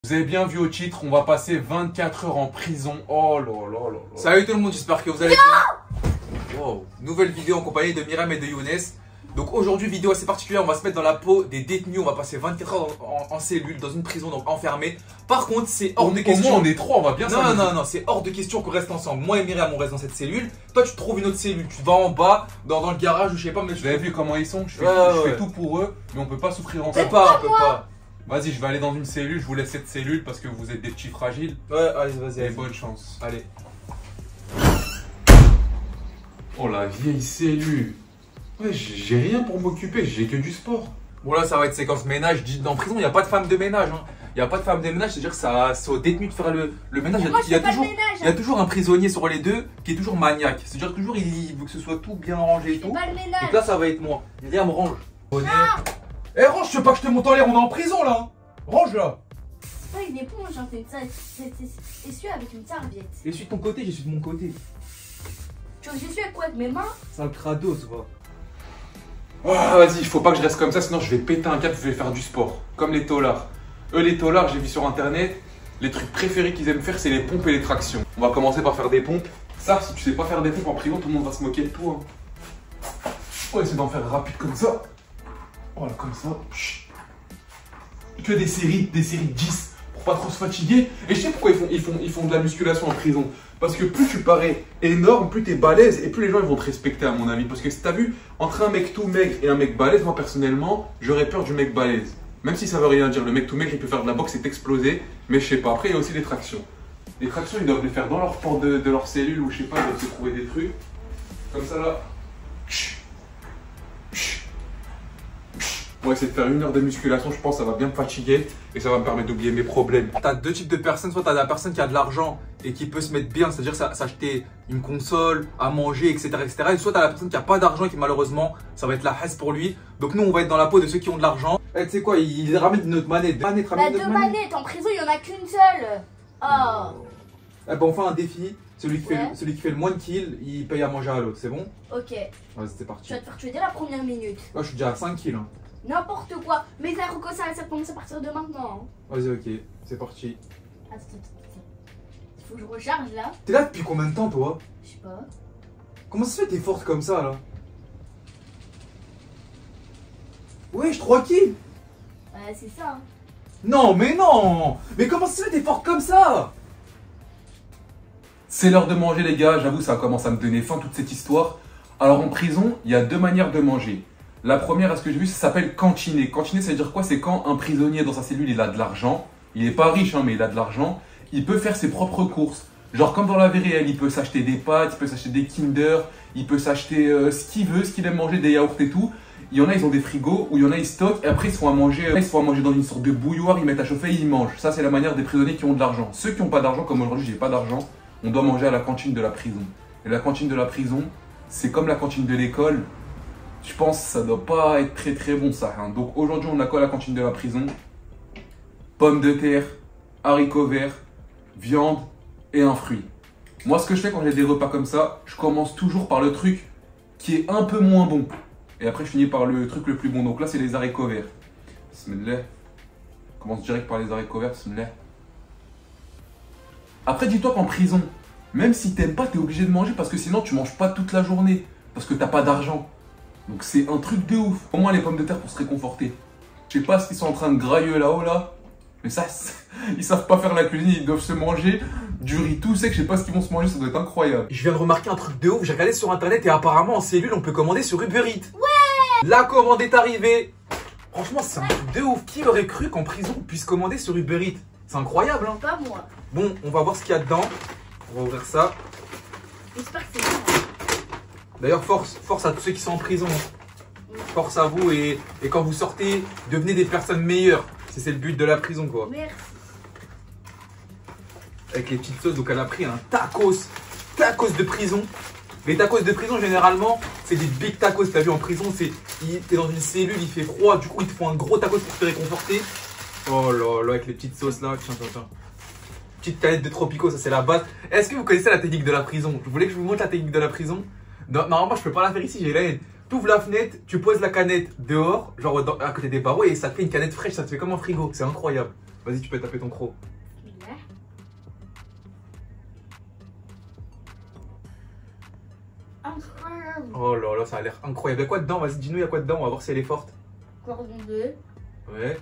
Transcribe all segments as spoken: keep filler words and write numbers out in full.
Vous avez bien vu au titre, on va passer vingt-quatre heures en prison. Oh là là là là. Salut tout le monde, j'espère que vous allez bien. Wow. Nouvelle vidéo en compagnie de Myriam et de Younes. Donc aujourd'hui, vidéo assez particulière, on va se mettre dans la peau des détenus. On va passer vingt-quatre heures en, en, en cellule, dans une prison, donc enfermé. Par contre, c'est hors au, de question. Au moins on est trois, on va bien Non, non, non, non, c'est hors de question qu'on reste ensemble. Moi et Myriam, on reste dans cette cellule. Toi, tu trouves une autre cellule. Tu vas en bas, dans, dans le garage, ou je sais pas, mais Vous avez vu comment ils sont? Je fais, ouais, tout, ouais. je fais tout pour eux, mais on peut pas souffrir On ensemble. peut pas, on peut pas. Vas-y, je vais aller dans une cellule, je vous laisse cette cellule parce que vous êtes des petits fragiles. Ouais, allez, vas-y. Et Allez. bonne chance. Allez. Oh la vieille cellule. Ouais, j'ai rien pour m'occuper, j'ai que du sport. Bon là, ça va être séquence ménage. Dans prison, il n'y a pas de femme de ménage. Hein. Il n'y a pas de femme de ménage, c'est-à-dire que ça, c'est aux détenus de faire le, le ménage. Moi, Il y a, je fais pas toujours, de ménage, il y a toujours un prisonnier sur les deux qui est toujours maniaque. C'est-à-dire que toujours il veut que ce soit tout bien rangé et Je fais tout. pas le ménage. Donc là, ça va être moi. Myriam, range. Eh, range, je veux pas que je te monte en l'air, on est en prison là. Range là. C'est pas une éponge, hein, c'est une sa- c'est- c'est- essuie avec une serviette. J'essuie de ton côté, j'essuie de mon côté. Tu veux que j'essuie avec quoi? Avec mes mains? C'est un crado, tu vois. Ah, vas-y, il faut pas que je reste comme ça, sinon je vais péter un câble, je vais faire du sport. Comme les taulards. Eux, les taulards, j'ai vu sur internet, les trucs préférés qu'ils aiment faire, c'est les pompes et les tractions. On va commencer par faire des pompes. Ça, si tu sais pas faire des pompes en prison, tout le monde va se moquer de toi. Hein. On va essayer d'en faire rapide comme ça. Voilà, comme ça. Chut. Que des séries, des séries de dix, pour pas trop se fatiguer. Et je sais pourquoi ils font, ils font, ils font de la musculation en prison. Parce que plus tu parais énorme, plus t'es balèze et plus les gens ils vont te respecter à mon avis. Parce que si t'as vu, entre un mec tout maigre et un mec balèze, moi personnellement, j'aurais peur du mec balèze. Même si ça veut rien dire, le mec tout maigre il peut faire de la boxe et t'exploser, mais je sais pas. Après il y a aussi les tractions. Les tractions ils doivent les faire dans leur porte de, de leur cellule ou je sais pas, ils doivent se trouver des trucs. Comme ça là. On va essayer de faire une heure de musculation, je pense que ça va bien me fatiguer et ça va me permettre d'oublier mes problèmes. T'as deux types de personnes, soit t'as la personne qui a de l'argent et qui peut se mettre bien, c'est-à-dire s'acheter une console, à manger, et cetera et cetera. Et soit t'as la personne qui a pas d'argent et qui malheureusement, ça va être la haisse pour lui. Donc nous, on va être dans la peau de ceux qui ont de l'argent. Eh, tu sais quoi, ils ramènent une autre manette. Deux manettes, Bah, ramène deux une autre manette. manettes, en prison, il y en a qu'une seule. Oh, Eh ben, on fait un défi. Celui qui, fait, Ouais. le- celui qui fait le moins de kills, il paye à manger à l'autre, c'est bon? ok. Vas-y, c'est Tu parti. vas te faire tuer dès la première minute. Là, je suis déjà à cinq kills. Hein. N'importe quoi. Mais ça, Rocco, ça, ça commence à partir de maintenant. Hein. Vas-y, ok, c'est parti. Attends, attends, attends. Il faut que je recharge là. T'es là depuis combien de temps, toi? Je sais pas. Comment ça se fait que t'es forte comme ça, là? Wesh, trois kills? Ouais, c'est ça. Hein. Non, mais non! Mais comment ça se fait que t'es forte comme ça? C'est l'heure de manger les gars, j'avoue ça commence à me donner faim toute cette histoire. Alors en prison, il y a deux manières de manger. La première, à ce que j'ai vu, ça s'appelle cantiner. Cantiner, ça veut dire quoi? C'est quand un prisonnier dans sa cellule, il a de l'argent. Il est pas riche, hein, mais il a de l'argent. Il peut faire ses propres courses. Genre comme dans la vie réelle, il peut s'acheter des pâtes, il peut s'acheter des Kinder, il peut s'acheter euh, ce qu'il veut, ce qu'il aime manger, des yaourts et tout. Il y en a, ils ont des frigos, où il y en a, ils stockent, et après ils se font à manger, euh, ils se font à manger dans une sorte de bouilloire, ils mettent à chauffer et ils mangent. Ça, c'est la manière des prisonniers qui ont de l'argent. Ceux qui n'ont pas d'argent, comme aujourd'hui, j'ai pas d'argent, on doit manger à la cantine de la prison. Et la cantine de la prison, c'est comme la cantine de l'école. Je pense que ça doit pas être très très bon ça. Hein. Donc aujourd'hui, on a quoi à la cantine de la prison? Pommes de terre, haricots verts, viande et un fruit. Moi, ce que je fais quand j'ai des repas comme ça, je commence toujours par le truc qui est un peu moins bon. Et après, je finis par le truc le plus bon. Donc là, c'est les haricots verts. Bismillah. Je commence direct par les haricots verts. Bismillah. Après, dis-toi qu'en prison, même si t'aimes pas, t'es obligé de manger parce que sinon, tu manges pas toute la journée. Parce que t'as pas d'argent. Donc c'est un truc de ouf. Au moins les pommes de terre pour se réconforter. Je sais pas ce qu'ils sont en train de grailler là-haut là. Mais ça, ils savent pas faire la cuisine, ils doivent se manger du riz tout sec. Je sais pas ce qu'ils vont se manger, ça doit être incroyable. Je viens de remarquer un truc de ouf, j'ai regardé sur internet et apparemment en cellule on peut commander sur Uber Eats. Ouais! La commande est arrivée. Franchement c'est un truc de ouf. Qui aurait cru qu'en prison on puisse commander sur Uber Eats? C'est incroyable hein. Pas moi. Bon, on va voir ce qu'il y a dedans. On va ouvrir ça. J'espère que c'est bon. D'ailleurs force, force à tous ceux qui sont en prison. Force à vous et, et quand vous sortez, devenez des personnes meilleures. C'est le but de la prison quoi. Merci. Avec les petites sauces, donc elle a pris un tacos. Tacos de prison. Les tacos de prison généralement, c'est des big tacos. T'as vu en prison, c'est t'es dans une cellule, il fait froid, du coup ils te font un gros tacos pour te réconforter. Oh là là, avec les petites sauces là. Tiens, tiens, tiens. Petite canette de Tropico, ça c'est la base. Est-ce que vous connaissez la technique de la prison? Vous voulez que je vous montre la technique de la prison? Non, normalement je peux pas la faire ici, j'ai la haine. Tu ouvres la fenêtre, tu poses la canette dehors, genre dans- à côté des barreaux et ça te fait une canette fraîche, ça te fait comme un frigo. C'est incroyable. Vas-y, tu peux taper ton croc. Bismillah. Incroyable. Oh là là, ça a l'air incroyable. Y'a quoi dedans? Vas-y, dis-nous, y'a quoi dedans? On va voir si elle est forte. Cordon bleu, Ouais.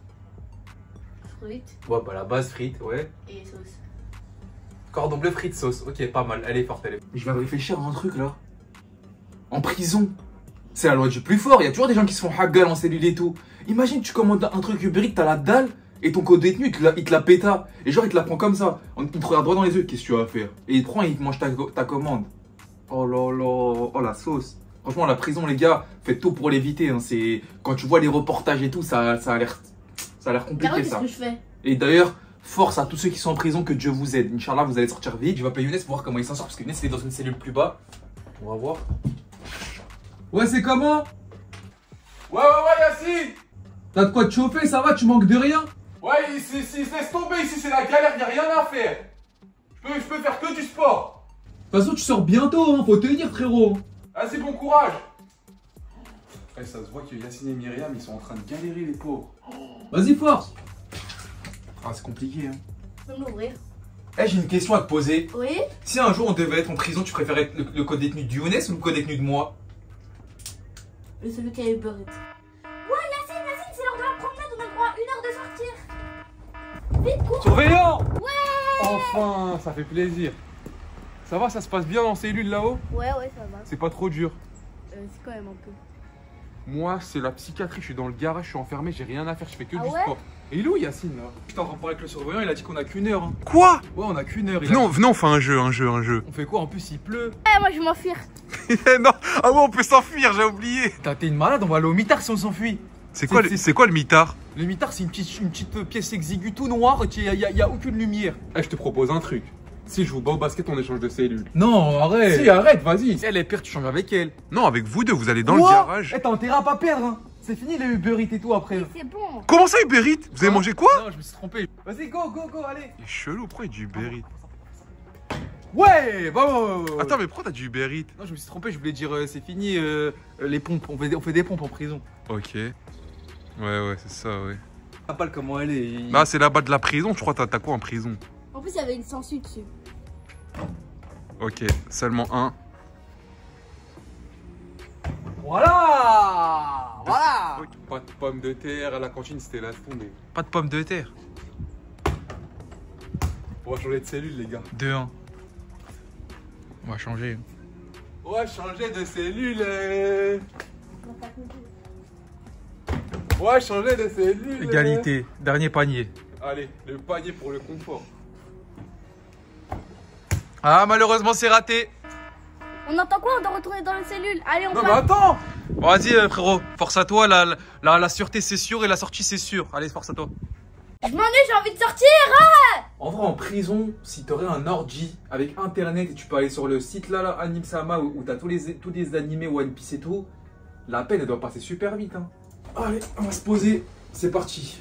fruits Ouais, bah la base frites, ouais. et sauce. Cordon bleu, frites, sauce. Ok, pas mal. Elle est forte, elle est forte. Je vais réfléchir à un truc là. En prison. C'est la loi du plus fort. Il y a toujours des gens qui se font hagal en cellule et tout. Imagine, tu commandes un truc Uber Eats, t'as la dalle et ton code détenu, il te la, il te la péta. Et genre, il te la prend comme ça. Il te regarde droit dans les yeux. Qu'est-ce que tu vas faire? Et il te prend et il te mange ta, ta commande. Oh là là. Oh la sauce. Franchement, la prison, les gars, faites tout pour l'éviter. Hein. C'est quand tu vois les reportages et tout, ça, ça a l'air, ça a l'air compliqué Carole, qu'est-ce ça. que je fais? Et d'ailleurs, force à tous ceux qui sont en prison, que Dieu vous aide. Inch'Allah, vous allez sortir vite. Je vais appeler Younes pour voir comment il s'en sort parce que Younes il est dans une cellule plus bas. On va voir. Ouais, c'est comment? Ouais, ouais, ouais, Yacine. T'as de quoi te chauffer, ça va? Tu manques de rien? Ouais, ici, ici, laisse tomber, ici c'est la galère, y'a rien à faire. Je peux, je peux faire que du sport. De toute façon, tu sors bientôt, hein. Faut tenir, frérot. Vas-y, bon courage. Eh, ça se voit que Yacine et Myriam, ils sont en train de galérer, les pauvres. Vas-y, force. Ah, c'est compliqué, hein. Je peux m'ouvrir. Eh, j'ai une question à te poser. Oui? Si un jour on devait être en prison, tu préférais être le, le code détenu de Younes ou le code détenu de moi? Le celui qui a Uber Eats. Ouais, Yacine, Yacine, c'est l'heure de la promenade, on a le droit à une heure de sortir. Vite, cours. Surveillant. Ouais. Enfin, ça fait plaisir. Ça va, ça se passe bien dans cellule là-haut? Ouais, ouais, ça va. C'est pas trop dur. Euh, c'est quand même un peu. Moi, c'est la psychiatrie, je suis dans le garage, je suis enfermé, j'ai rien à faire, je fais que Ah du ouais? sport. Et il est où Yacine là? J'étais en train de parler avec le surveillant, il a dit qu'on a qu'une heure. Hein. Quoi? Ouais, on a qu'une heure. Il a Non, dit- venez, on fait un jeu, un jeu, un jeu. On fait quoi? En plus, il pleut. Eh, moi je m'enfuir. Non, ah ouais, on peut s'enfuir, j'ai oublié. T'as- T'es une malade, on va aller au mitard si on s'enfuit. C'est quoi, C'est- le- c'est quoi le mitard? Le mitard, c'est une petite, une petite pièce exiguë tout noire, il n'y a, y a aucune lumière. Eh, je te propose un truc. Si je vous bats au basket, on échange de cellules. Non, arrête. Si, arrête, vas-y. Si elle est pire, tu changes avec elle. Non, avec vous deux, vous allez dans Quoi? le garage. Eh, t'as intérêt à pas perdre, hein. C'est fini les Uber Eats et tout après. C'est bon. Comment ça, Uber Eats? Vous avez Hein? mangé quoi? Non, je me suis trompé. Vas-y, go, go, go, allez. Il est chelou, pourquoi il dit Uber Eats? Ouais, bah, bah, bah, bah. Attends, mais pourquoi t'as dit Uber Eats? Non, je me suis trompé, je voulais dire euh, c'est fini euh, euh, les pompes. On fait, on fait des pompes en prison. Ok. Ouais, ouais, c'est ça, ouais. Ah, pas comment elle est. il- Bah, c'est là-bas de la prison, je crois. T'as t'as quoi en prison? En plus, il y avait une sangsue dessus. Ok, seulement un. Voilà. Voilà. Pas de pommes de terre à la cantine, c'était la fondée. Pas de pommes de terre. On va changer de cellule, les gars. deux un. On va changer. On va changer de cellule. euh. On va changer de cellule. Égalité, dernier panier. Allez, le panier pour le confort. Ah, malheureusement, c'est raté. On entend quoi? On doit retourner dans la cellule. Allez, on Non, mais part. attends. Bon, vas-y, euh, frérot, force à toi. La, la, la sûreté, c'est sûr, et la sortie, c'est sûr. Allez, force à toi. Je m'ennuie, j'ai envie de sortir. En vrai, en prison, si t'aurais un ordi avec internet et tu peux aller sur le site là, là Anime Sama, où, où t'as tous les, tous les animés One Piece et tout, la peine elle doit passer super vite. Hein. Allez, on va se poser. C'est parti.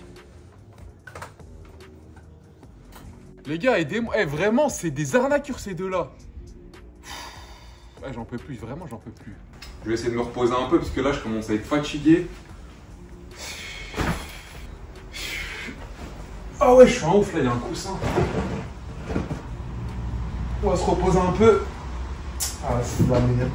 Les gars, aidez-moi. Eh, vraiment, c'est des arnaqueurs, ces deux-là. Ouais, j'en peux plus, vraiment, j'en peux plus. Je vais essayer de me reposer un peu, parce que là, je commence à être fatigué. Ah ouais, je suis en ouf, là, il y a un coussin. On va se reposer un peu. Ah, c'est de la merde.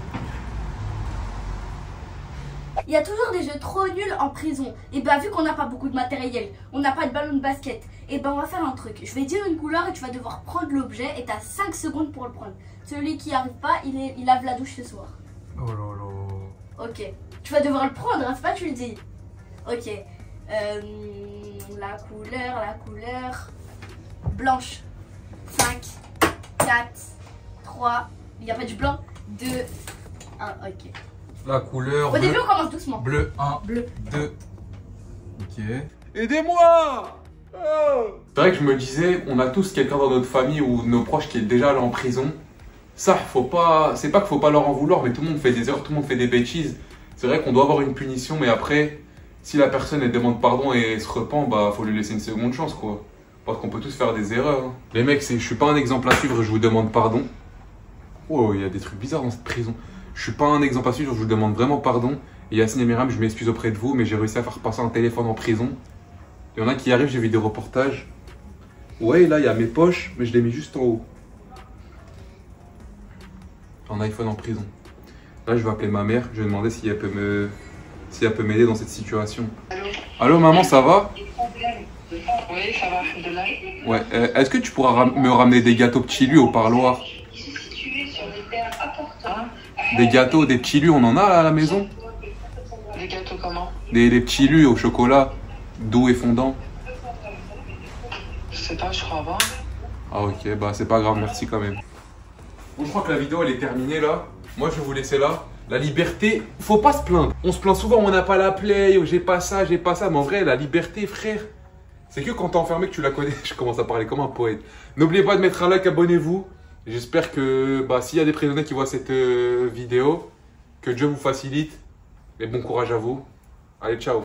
Il y a toujours des jeux trop nuls en prison. Et bah, vu qu'on n'a pas beaucoup de matériel, on n'a pas de ballon de basket, et ben on va faire un truc. Je vais dire une couleur et tu vas devoir prendre l'objet et t'as cinq secondes pour le prendre. Celui qui n'y arrive pas, il, est, il lave la douche ce soir. Oh là là. Ok. Tu vas devoir le prendre, hein, c'est pas tu le dis. Ok. Euh, la couleur, la couleur. Blanche. cinq, quatre, trois. Il n'y a pas du blanc. deux, un. Ok. La couleur Au début, on commence doucement. bleu un, Bleu. deux. Ok. Aidez-moi! C'est vrai que je me disais, on a tous quelqu'un dans notre famille ou nos proches qui est déjà allé en prison. Ça, faut pas. C'est pas qu'il faut pas leur en vouloir, mais tout le monde fait des erreurs, tout le monde fait des bêtises. C'est vrai qu'on doit avoir une punition, mais après, si la personne elle demande pardon et se repent, bah faut lui laisser une seconde chance quoi. Parce qu'on peut tous faire des erreurs. hein. Les mecs, c'est, je suis pas un exemple à suivre, je vous demande pardon. Oh, il y a des trucs bizarres dans cette prison. Je suis pas un exemple à suivre, je vous demande vraiment pardon. Et Yacine et Myriam, je m'excuse auprès de vous, mais j'ai réussi à faire passer un téléphone en prison. Il y en a qui arrivent, j'ai vu des reportages. Ouais, là, il y a mes poches, mais je les mets juste en haut. En iPhone en prison. Là, je vais appeler ma mère. Je vais demander si elle peut me, si elle peut m'aider dans cette situation. Allô. Allô, maman, ça va? Oui, ça va, de là. Ouais. Euh, Est-ce que tu pourras ram me ramener des gâteaux petits lus au parloir? Hein? Des gâteaux, des petits lus, on en a là, à la maison? Des gâteaux comment? Des, des petits lus au chocolat, doux et fondant. Je sais pas, je crois pas. Ah ok, bah c'est pas grave, merci quand même. Bon, je crois que la vidéo elle est terminée là. Moi je vais vous laisser là. La liberté, faut pas se plaindre. On se plaint souvent, on n'a pas la play, oh, j'ai pas ça, j'ai pas ça. Mais en vrai, la liberté, frère, c'est que quand t'es enfermé que tu la connais. Je commence à parler comme un poète. N'oubliez pas de mettre un like, abonnez-vous. J'espère que bah, s'il y a des prisonniers qui voient cette euh, vidéo, que Dieu vous facilite. Et bon courage à vous. Allez, ciao.